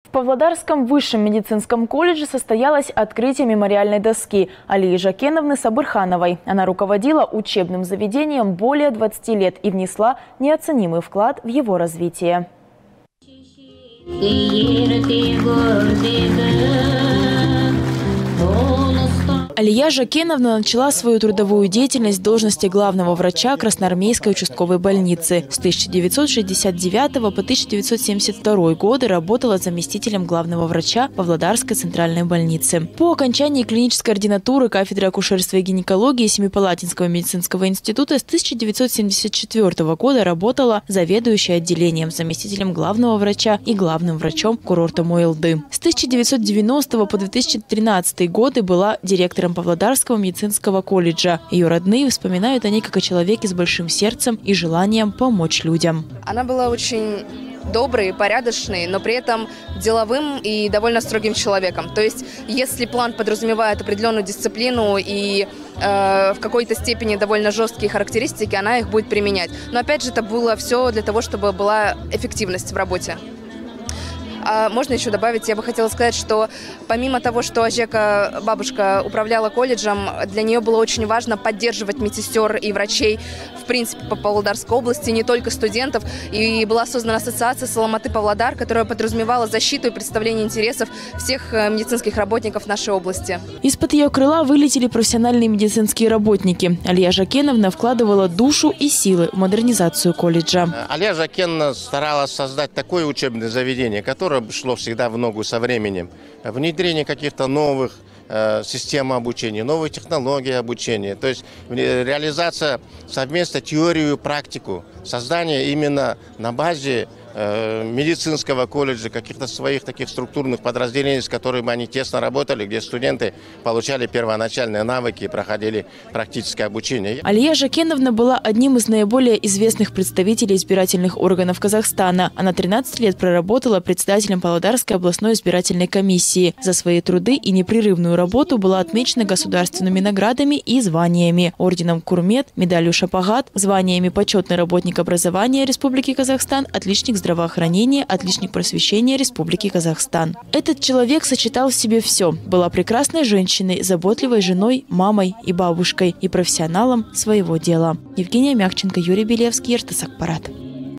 В Павлодарском высшем медицинском колледже состоялось открытие мемориальной доски Алии Жакеновны Сабырхановой. Она руководила учебным заведением более 20 лет и внесла неоценимый вклад в его развитие. Алия Жакеновна начала свою трудовую деятельность в должности главного врача Красноармейской участковой больницы. С 1969 по 1972 годы работала заместителем главного врача Павлодарской центральной больницы. По окончании клинической ординатуры кафедры акушерства и гинекологии Семипалатинского медицинского института с 1974 года работала заведующей отделением, заместителем главного врача и главным врачом курорта Мойылды. С 1990 по 2013 годы была директором Павлодарского медицинского колледжа. Ее родные вспоминают о ней как о человеке с большим сердцем и желанием помочь людям. Она была очень добрый, порядочный, но при этом деловым и довольно строгим человеком. То есть, если план подразумевает определенную дисциплину и в какой-то степени довольно жесткие характеристики, она их будет применять. Но опять же, это было все для того, чтобы была эффективность в работе. А можно еще добавить, я бы хотела сказать, что помимо того, что Ажека, бабушка, управляла колледжем, для нее было очень важно поддерживать медсестер и врачей, в принципе, по Павлодарской области, не только студентов. И была создана ассоциация «Саламаты Павлодар», которая подразумевала защиту и представление интересов всех медицинских работников нашей области. Из-под ее крыла вылетели профессиональные медицинские работники. Алия Жакеновна вкладывала душу и силы в модернизацию колледжа. Алия Жакеновна старалась создать такое учебное заведение, которое шло всегда в ногу со временем. Внедрение каких-то новых систем обучения, новых технологий обучения. То есть реализация совместно теорию и практику. Создание именно на базе медицинского колледжа, каких-то своих таких структурных подразделений, с которыми они тесно работали, где студенты получали первоначальные навыки и проходили практическое обучение. Алия Жакеновна была одним из наиболее известных представителей избирательных органов Казахстана. Она 13 лет проработала председателем Павлодарской областной избирательной комиссии. За свои труды и непрерывную работу была отмечена государственными наградами и званиями: орденом Курмет, медалью Шапагат, званиями почетный работник образования Республики Казахстан, отличник здравоохранения, отличник просвещения Республики Казахстан. Этот человек сочетал в себе все. Была прекрасной женщиной, заботливой женой, мамой и бабушкой и профессионалом своего дела. Евгения Мягченко, Юрий Белевский, Иртыс Акпарат.